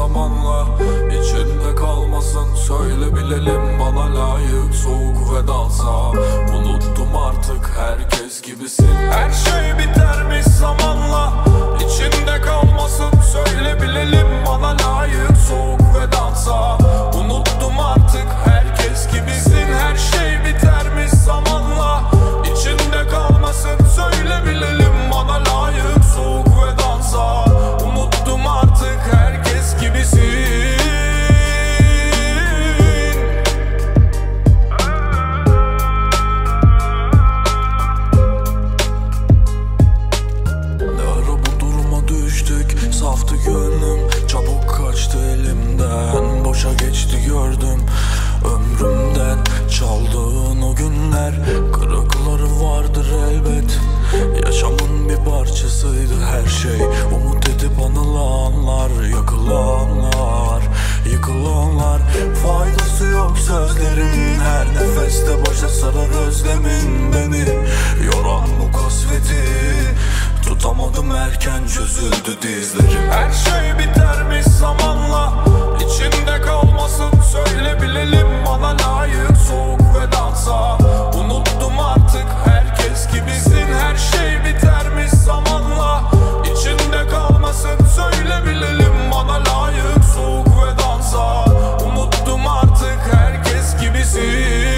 zamanla, içinde kalmasın. Söyle bilelim, bana layık soğuk vedansa. Unuttum artık, herkes gibisin. Her şey bitermiş zamanla, içinde kalmasın. Söyle bilelim, bana layık soğuk vedansa. Unuttum artık, herkes gibisin. Her şey bitermiş zamanla, içinde kalmasın. Söyle bilelim, bana layık soğuk vedansa. Unuttum artık, herkes gibisin. Ne ara bu duruma düştük, saftı gönlüm, çabuk kaçtı elimden. Boşa geçti gördüm ömrümden, çaldığın o günler. Kırıkları vardır elbet, yaşamın bir parçasıydı her şey. Umut edip anılanlar, yakılanlar, yıkılanlar. Faydası yok sözlerin, her nefeste boşa sarar özlemin beni. Yoran bu kasveti tutamadım, erken çözüldü dizlerim. Her şey bitermiş zamanla, içinde kalmasın. Söyle bilelim, bana layık soğuk vedansa. Unuttum artık, herkes gibisin. Her şey bitermiş zamanla, içinde kalmasın. Söyle bilelim, bana layık soğuk vedansa. Unuttum artık, herkes gibisin.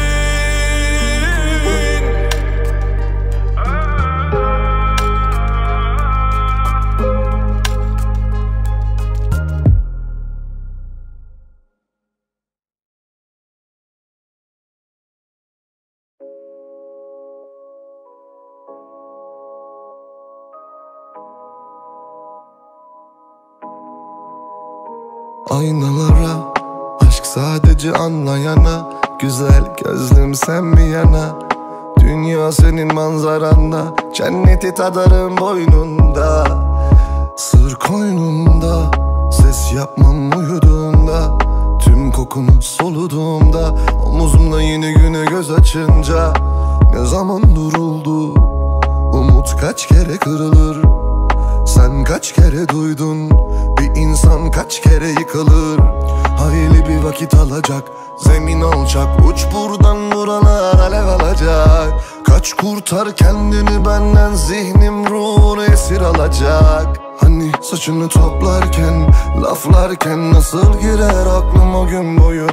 Aynalara, aşk sadece anlayana. Güzel gözlüm sen bir yana, dünya senin manzaranda. Cenneti tadarım boynunda, sır koynumda. Ses yapmam uyuduğunda, tüm kokunu soluduğumda. Omuzumda yeni güne göz açınca. Ne zaman duruldu, umut kaç kere kırılır. Sen kaç kere duydun, bir insan kaç kere yıkılır. Hayli bir vakit alacak, zemin alacak. Uç buradan buralar alev alacak. Kaç kurtar kendini benden, zihnim ruhunu esir alacak. Hani saçını toplarken, laflarken nasıl girer aklım o gün boyu.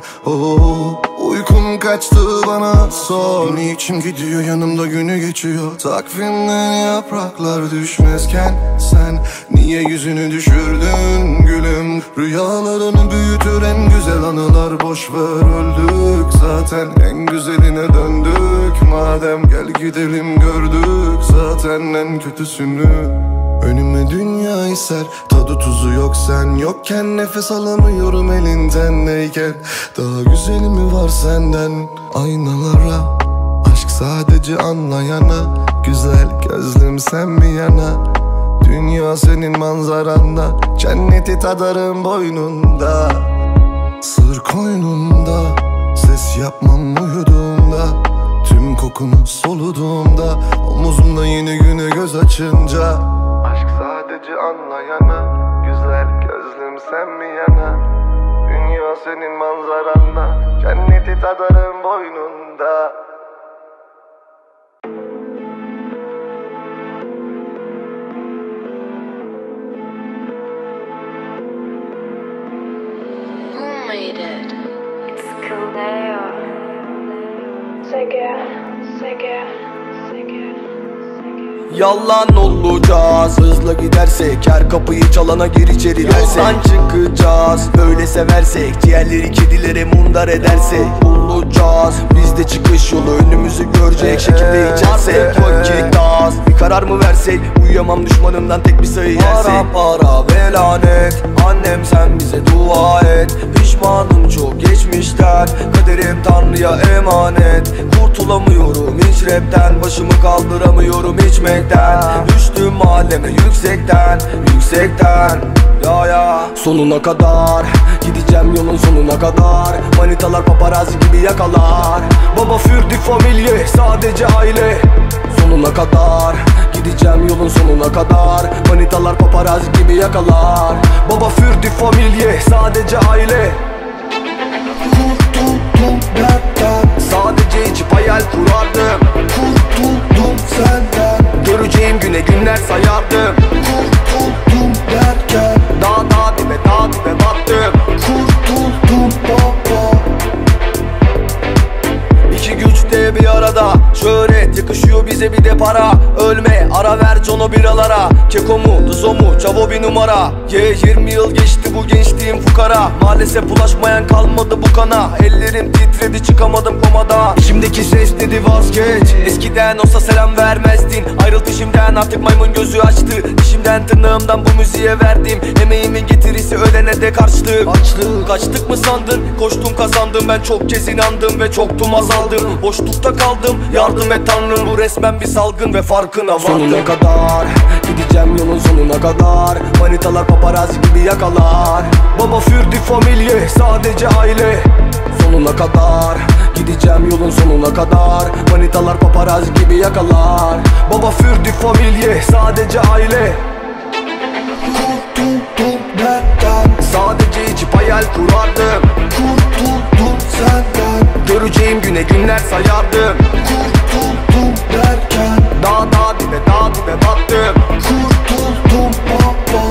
Uykun kaçtı bana sor. Niçin gidiyor yanımda günü geçiyor. Takvimden yapraklar düşmezken sen niye yüzünü düşürdün gülüm. Rüyalarını büyütür en güzel anılar, boş ver öldük zaten. En güzeline döndük madem, gel gidelim gördük zaten en kötüsünü. Önüme dünya iser, tadı tuzu yok sen yokken. Nefes alamıyorum elinden neyken. Daha güzeli mi var senden? Aynalara, aşk sadece anlayana. Güzel gözlüm sen bir yana, dünya senin manzaranda. Cenneti tadarım boynunda, sır koynumda. Ses yapmam uyuduğumda, tüm kokunu soluduğumda. Omuzumda yeni güne göz açınca. Aşk sadece anlayana, güzel gözlüm sen bir yana. Dünya senin manzaranda, cenneti tadarım boynunda. Who made it? It's Caldeo. Sega, Sega, Sega. Yalan olacağız hızla gidersek, her kapıyı çalana gir içeri dersek. Yoldan çıkacağız böyle seversek, ciğerleri kedilere mundar edersek. Bulacağız biz de çıkış yolu, önümüzü görecek şekilde içersek. Vakit az, bir karar mı versek, uyuyamam düşmanımdan tek bir sayı yersek. Para ve lanet, annem sen bize dua et. Pişmanım çok geçmişten, kaderim Tanrı'ya emanet. Kurtulamıyorum hiç rapten, başımı kaldıramıyorum içmekten. Düştüm mahalleme yüksekten, yüksekten. ya ya. Sonuna kadar gideceğim, yolun sonuna kadar. Manitalar paparazzi gibi yakalar. Baba für die Familie, sadece aile. Sonuna kadar gideceğim, yolun sonuna kadar. Manitalar paparazzi gibi yakalar. Baba für die Familie, sadece aile. Kurtuldum dertten, Sadece içip hayal kurardım. kurtuldum senden. Göreceğim güne günler sayardım. Kurtuldum derken, Dağ dibe battım. kurtuldum baba. İki güç de bir arada. Şöhret yakışıyor bize, bir de para. Ölme ara ver Jono biralara. Keko mu Duzo mu Çavo bir numara. 20 yıl geçti bu gençliğim fukara. Maalesef bulaşmayan kalmadı bu kana. Ellerim titredi çıkamadım komada. Şimdiki ses dedi vazgeç. Eskiden olsa selam vermezdin. Ayrıl peşimden artık maymun gözü açtı. Dişimden tırnağımdan bu müziğe verdim. Emeğimin getirisi ölene de karşılık. Kaçtık mı sandın? Koştum kazandım. Ben çok kez inandım ve çoktum azaldım. Boşlukta kaldım, yardım et tanrım. Bu resmen bir salgın ve farkına vardım. Sonuna kadar gideceğim, yolun sonuna kadar. Manitalar paparazzi gibi yakalar. Baba für die Familie, sadece aile. Sonuna kadar gideceğim, yolun sonuna kadar. Manitalar paparazzi gibi yakalar. Baba für die Familie, sadece aile. Kurtuldum dertten, Sadece içip hayal kurardım. kurtuldum senden. Göreceğim güne günler sayardım. Kurtuldum derken, Dağ dibe battım. kurtuldum baba.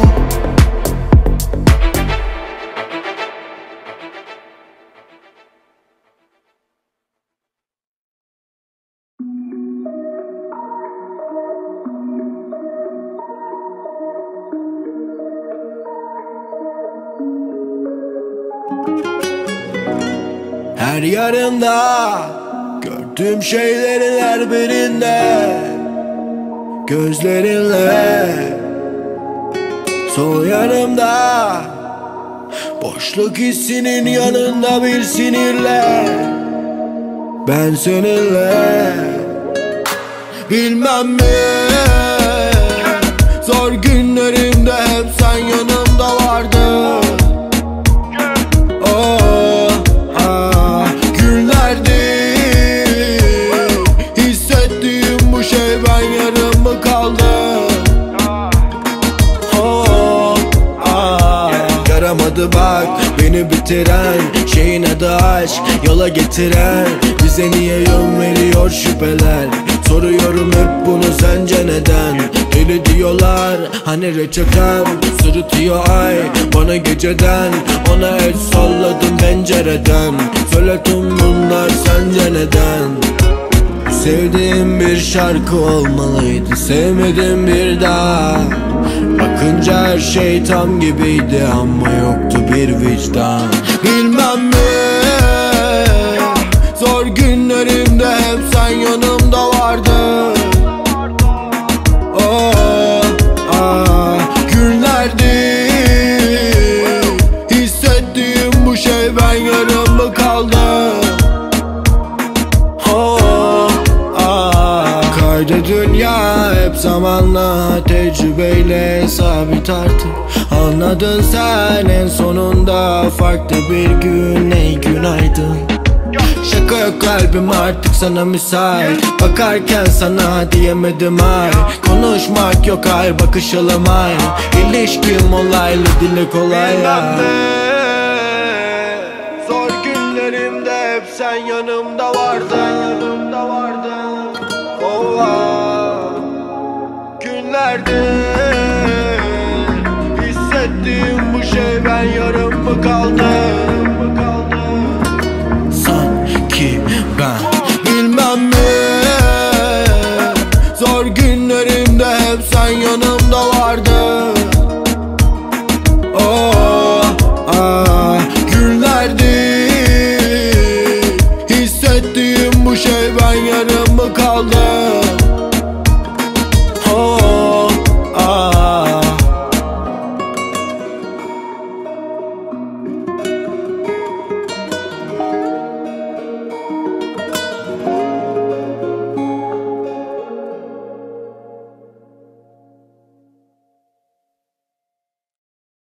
Her yarında gördüğüm şeylerin her birinde gözlerinle sol yanımda boşluk hissinin yanında bir sinirle ben seninle bilmem mi zor günlerimde hep sen yanımda vardın. Yaramadı bak beni bitiren şeyin adı aşk, yola getiren bize niye yön veriyor şüpheler. Soruyorum hep bunu sence neden? Deli diyorlar hani reçetem, sırıtıyor ay bana geceden. Ona el salladım pencereden, söyle tüm bunlar sence neden? Sevdiğim bir şarkı olmalıydı, sevmedim bir daha. Bakınca her şey tam gibiydi ama yoktu bir vicdan. Bilmem mi zor günlerimde hep sen yanımda vardın. Günlerdi hissettiğim bu şey, ben yarım mı kaldım? Kaydı dünya hep zamanla, tecrübeyle sabit artık. Anladın sen en sonunda, farklı bir gün, ey günaydın. Şaka yok kalbim artık sana müsait, bakarken sana diyemedim ay. Konuşmak yok hayır, bakışalım ay. İlişkim olaylı, dile kolay ya. Zor günlerimde hep sen yanımda vardın. Günlerde hissettiğim bu şey, ben yarım mı kaldım? Sanki ben bilmem mi zor günlerimde hep sen yanımda vardın. Günlerdi hissettiğim bu şey, ben yarım mı kaldım?